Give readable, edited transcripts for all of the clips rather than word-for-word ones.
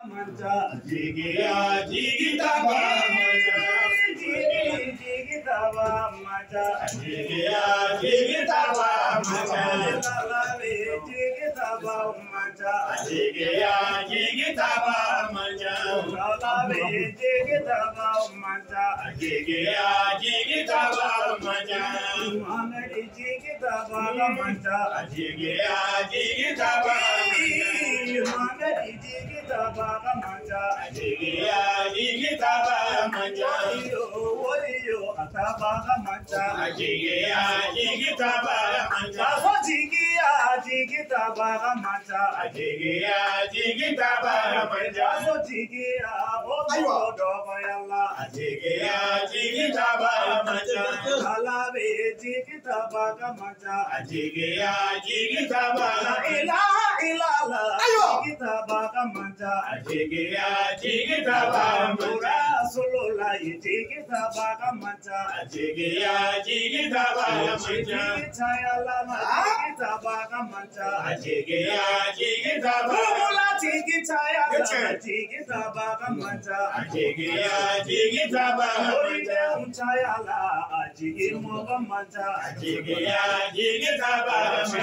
Manja, jigiya, jigitaba, manja, jigitaba, manja, jigiya, jigitaba, manja, lalabe, jigitaba, manja, jigiya, jigitaba, manja, lalabe, jigitaba, manja, jigiya, jigitaba, manja, Muhammad, jigitaba, manja, jigiya, jigitaba, Muhammad, jigitaba. Manja, jigiya, jigitaba, manja, yo, ataba, manja, jigiya, jigitaba, manja, jigiya, jigitaba, manja, jigiya, jigitaba, manja, jigiya, dogo yalla, jigiya, jigitaba, manja, alabe, jigitaba, manja, jigiya, jigitaba, la ilaha illallah, jigitaba, manja. Jigiya, jigitaba, manja, Rasulullah, jigitaba, manja, jigiya, jigitaba, manja, jigitaba, manja, jigiya, jigitaba, jigitaba, manja, jigiya, jigitaba, manja, jigiya, jigitaba,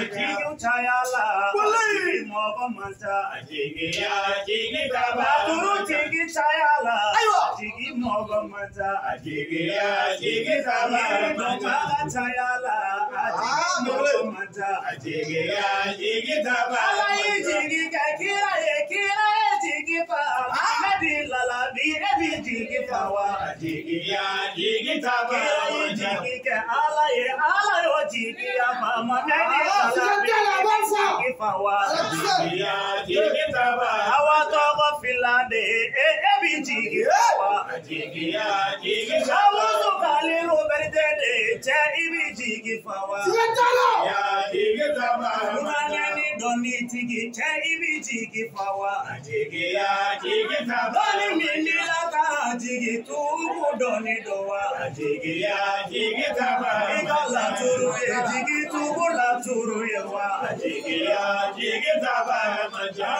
manja, jigiya, jigitaba, turu jigi chayala, jigi mogo manja, jigiya, jigitaba, manja chayala, jigi mogo manja, jigiya, jigitaba, jigi kakira jigi pa, medi lala bi jigi pawa, jigiya, jigitaba, jigi ke ala yo jigi apa, medi lala bi jigi pawa, jigiya, jigitaba. Awatogo filade, ebi jigiwa, jigiya, jigiwa, kalilu berdede, che ibi jigiwa, ya jigiwa, unani doni tigi, che ibi jigiwa, jigiya, jigiwa, doni mini lata jigitu, doni doa, jigiya, jigiwa, igala turu jigitu, la turu yewa, jigiya, jigiwa, manja.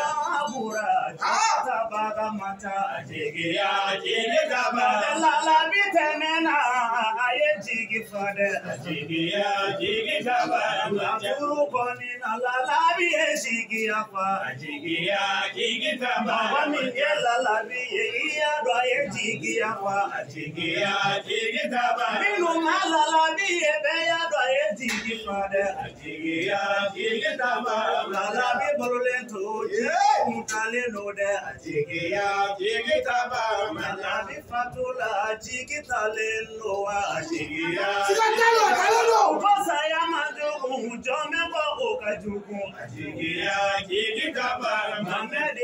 Jigitaba, manja, jigiya, jigitaba, lala bitemena, aye jigifade, jigiya, jigitaba, manja, turukoni na lala biye jigiyafa, jigiya, jigitaba, wamiye lala biye iya doye jigiyafa, jigiya, jigitaba, minu malala biye beya doye jigifade, jigiya, jigitaba, lala bi boluleto, Mutale no de jigiya, jigitaba, manja, fatula, jigitale loa, jigiya, jigitaba, Bosaya majugu, jome ko okajugu, jigiya, jigitaba, Mamedi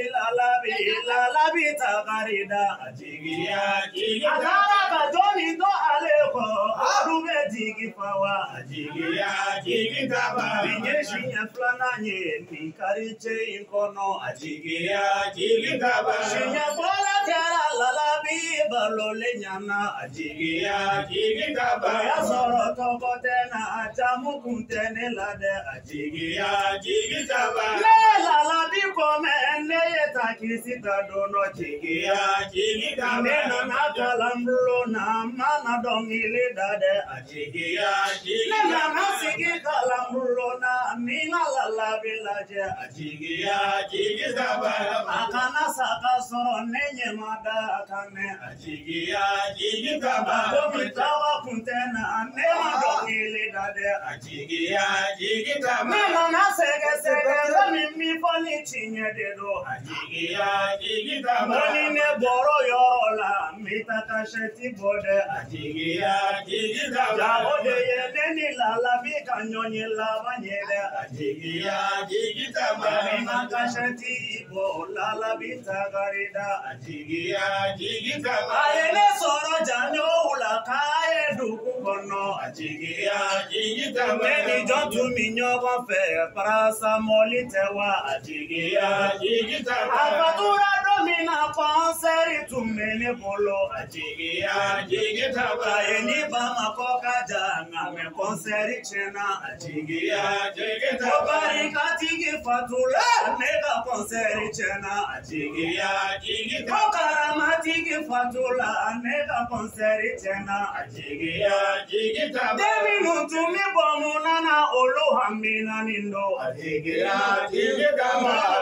lalabi takarida, jigiya, jigitaba, Agara joni do aleko, arube jigifawa, jigiya, jigitaba, Binyeshi flana Kariche inkono ajigiya, jigitaba, shinya bola tera lalabi balole nyana ajigiya, jigitaba, ya soro toko tena ajamu kuntene lade ajigiya, jigitaba, le lalabi kome ene yetakisita dono jigiya, jigitaba, nena nakalambulo na mana dongili dade ajigiya, jigitaba, nena nasiki kalambulo na minga lalabi laje ajigiya, jigitaba, akana saka soro nenye mada akane ajigiya, jigitaba, komitawa kuntena nema dongili dade ajigiya, jigitaba, mema nasege mimi poni chinye dedo ajigiya, jigitaba, moni ne boro yorola mitaka sheti bode ajigiya, jigitaba, jabode yedeni lalabi kanyonye labanyele ajigiya, jigitaba, makashati ibo lalabi tagarida ajigiya, jigitaba, ayene soro janyo ulakaye duku kono ajigiya, jigitaba, meni jontu minyogo fe prasa molitewa ajigiya, jigitaba, afatura domina konseri tumene bolo ajigiya jigitaba eni bama kokaja ngame konseri chena ajigiya jigitaba barika tigi fatula nega konseri chena ajigiya jigitaba karama tigi fatula nega konseri chena ajigiya jigitaba demi mutumi bomunana olohamina nindo ajigiya jigitaba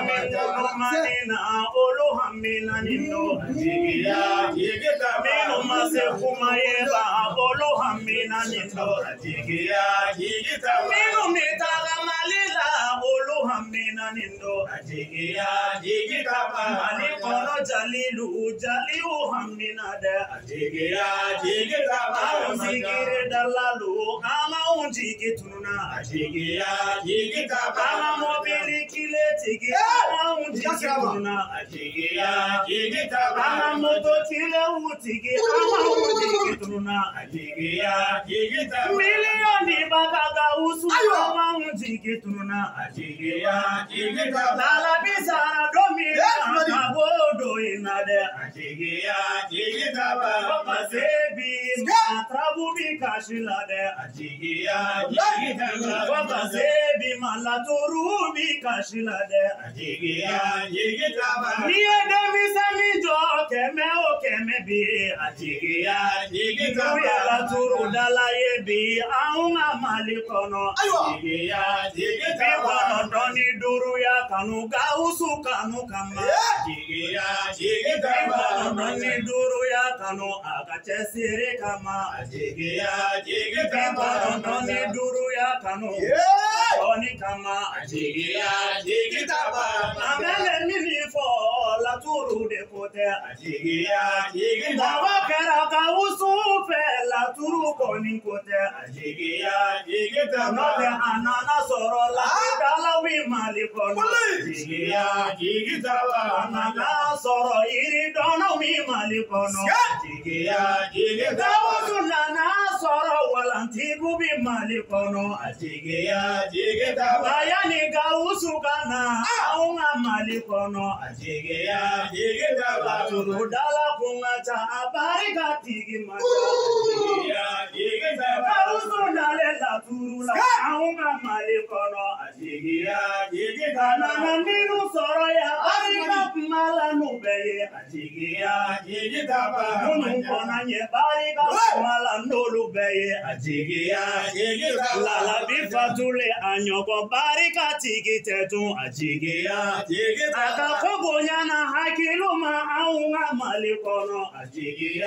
manina olohamina nindo ajigiya jigitaba mino masekuma yeba olohamina nindo ajigiya jigitaba mino mitaga malila olohamina nindo ajigiya jigitaba mali kono jaliu hamina de ajigiya jigitaba unjigire dalalu ama unjigitununa ajigiya jigitaba ama mobili kile tigi ama unjigitununa ajigiya jigitaba ama moto kile utigi ama unjigitununa ajigiya jigitaba milioni bagaga usu ama unjigitununa ajigiya jigitaba lala bizara domina abodo inade ajigiya jigitaba masebi matrabu bikashilade ajigiya jigitaba masebi malaturu bikashilade ajigiya jigitaba niede misami jo keme bi ajigiya jigitaba malaturu dalaye bi aunga malikono ajigiya jigitaba doni duru ya kanu gausu kanu kama ajigiya jigitaba doni duru ya kanu akachesire kama ajigiya jigitaba doni duru ya kanu doni kama ajigiya jigitaba amele mini fo la turu de kote ajigiya jigitaba kera gausu fe la turu koni kote ajigiya jigitaba note anana soro la dala wi malikono ajigiya jigitaba anana soro iri dono wi malikono ajigiya jigitaba sunana soro walantigu bi malikono ajigiya jigitaba yani gausu kana aunga malikono ajigiya jigitaba turu dala kungacha abarika tigi macha ajigiya jigitaba gausu dale la turu la aunga malikono ajigiya jigitaba naniru soro ya barika mala nubeye ajigiya jigitaba nunukona nye barika mala nolubeye ajigiya jigitaba lala bifatule anyoko barika tigitetu ajigiya jigitaba akakogonya na hakiluma aunga malikono ajigiya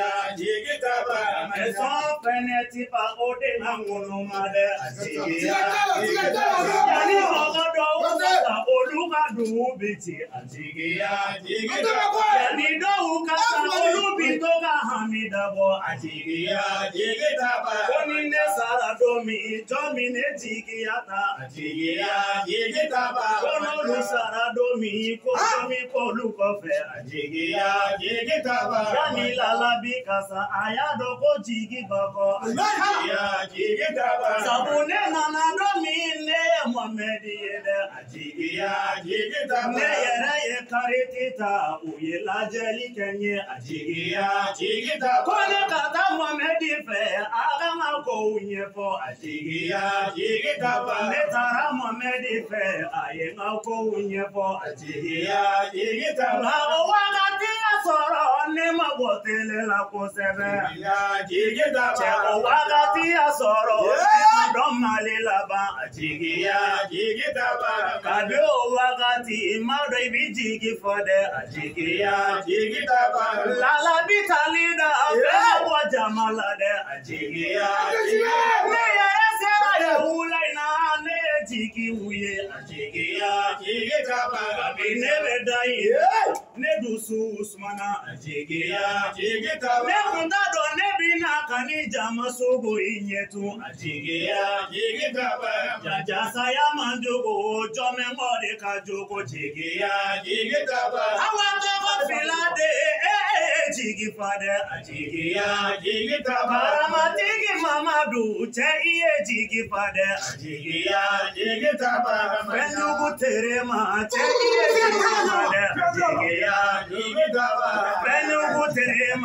jigitaba meso peneti pa ode na ngunumade ajigiya jigitaba yani ogodo uka oluka duubiti ajigiya jigitaba yani do uka olubito ka hamidabo ajigiya jigitaba konine sara domi jomine jigiyata ajigiya jigitaba kono sara domi ko domi ko lukofe ajigiya jigitaba yani lala bikasa ayado ko jigibako ajigiya jigitaba sabune nana domi ne Muhammadi yede ajigiya jigitaba ne yere ye karitita uye lajeli kenye ajigiya jigitaba kone kata Muhammadi fe agama ko unyefo ajigiya jigitaba ne tara Muhammadi fe ayenga ko unyefo ajigiya jigitaba wakati asoro ne mabotele la ko sebe ajigiya jigitaba wakati asoro ne domale la ba ajigiya jigitaba kado wakati mado ibijigi fode ajigiya jigitaba lala bitalida abe wajamala de ajigiya jigitaba ne sera ulaina ne jigi uye ajigiya jigitaba abine bedai ne dusu usmana ajigiya jigitaba ne kundado ne bina kanija masogo inyetu ajigiya jigitaba jaja saya manjogo jome mode kajogo jigiya jigitaba awato ko filade jigi fade ajigiya jigitaba ramatigi mamadu che iye jigi fade ajigiya jigitaba benugu terema che iye jigi fade ajigiya jigitaba benugu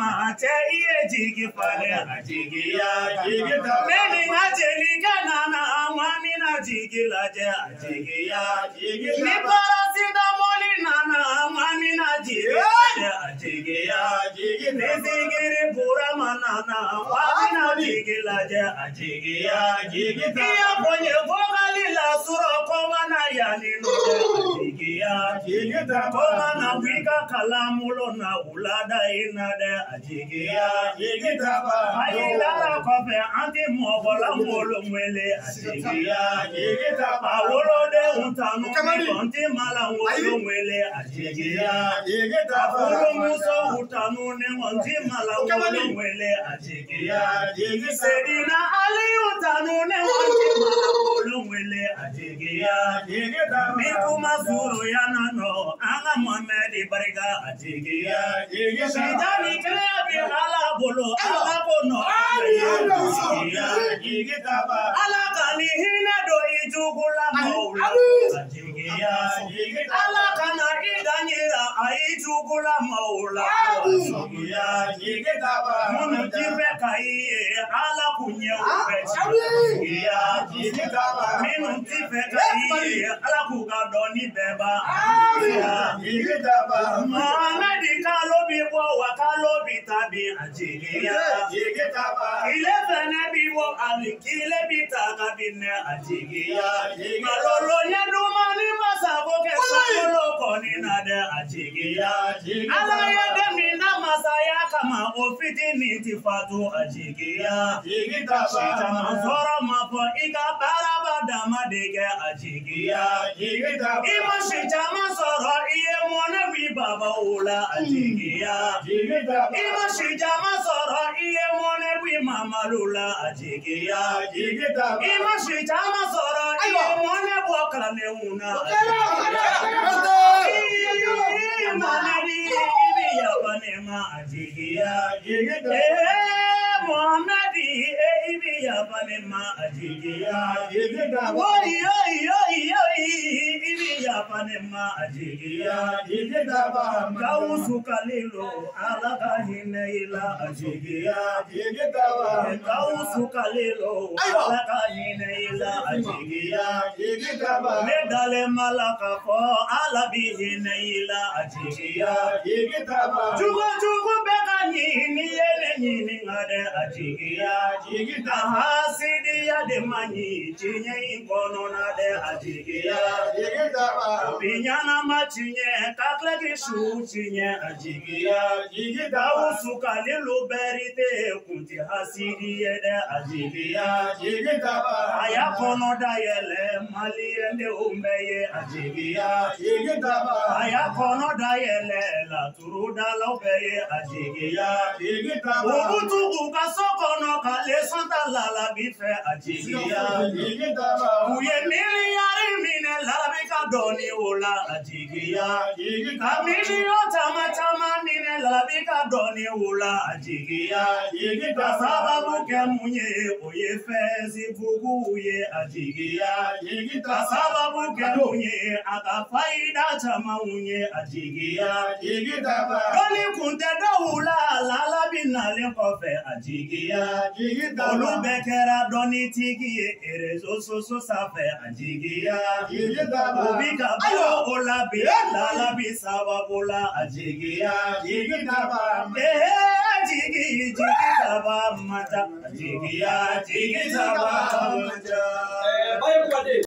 mate iye jigi fale ajigiya jigi taba. Meni ajeli kanana amamina jigi laje ajigiya jigi taba. Ni parasida moli nana amamina jigi laje ajigiya jigi taba. Ni zigiri pura manana amamina jigi laje ajigiya jigi taba. Iya ponye vogali la suro komana yani nude ajigiya jigi taba. Komana wika kalamulo na ulada inade ajigiya jigi taba. Ayinara kofe anti mogola molo mwele ajigiya jigi taba. Awolode untanu konti mala molo mwele ajigiya jigi taba. Awolo muso utanu ne konti mala molo mwele ajigiya jigi taba. Sedina ali utanu ne konti mala molo mwele ajigiya jigi taba. Mikuma zuru yanano anga Muhammad bariga ajigiya jigi taba. Shitani kaya bi ala bolo ala kono ajigiya jigi taba. Ala kani hina do ijugula maula ajigiya jigi taba. Ala kana idanyira aijugula maula ajigiya jigi taba. Munu jibe kaiye ala kunye upe ajigiya jigi taba. Minu jibe kaiye ala kugadoni beba ajigiya jigi taba. Muhammad kalobi wo wakalobi tabi ajigiya jigi taba. Ile fene biwo alikile bitaka bine ajigiya jigi taba. Malolo yeduma ni masabo ke sakolo koni nade ajigiya jigi taba. Ala yede mina masaya kama ofiti nitifatu ajigiya jigi taba. Shita mazoro mapo ika barabada madege ajigiya jigi taba. Ima shita mazoro iye mone wibaba ula ajigiya jigi taba. Ima shita mazoro iye mone wimama lula ajigiya jigi taba. Ima shita mazoro iye mone bokala neuna ajigiya jigi taba. Muhammad ibi yapanema ajigiya jigi taba. Ibi yapanema ajigiya jigi taba. Kausu kalilo alaka hine ila ajigiya jigi taba. Kausu kalilo alaka hine ila ajigiya jigi taba. Medale malaka ko alabi hine ila ajigiya jigi taba. Jugo beka ni yene ngade ajigiya jigi taba. Hasidi ya de mani chinye inkono na de ajigiya jigi taba. Binyana machinye kakle kishu chinye ajigiya jigi taba. Usuka lilu berite kunti hasidi ye de ajigiya jigi taba. Ayakono da yele mali ende umbeye ajigiya jigi taba. Ayakono da yele la turu da lobeye ajigiya jigi taba. Ubutu ukasoko no kale santa lala bife ajigiya jigi taba. Uye miliyari mine labika doni ula ajigiya jigi taba. Miliyo tama mine labika doni ula ajigiya jigi taba. Sababu ke munye oye fezi bugu uye ajigiya jigi taba. Sababu ke munye akafaida tama unye ajigiya jigi taba. Doni kunte do ula lala binale kofe ajigiya jigi taba. Olubekera doni tigi erezo so safe ajigiya jigi taba. Ubika bo ola bi lala bi sababula ajigiya jigi taba. Jigi taba mata ajigiya jigi taba mata.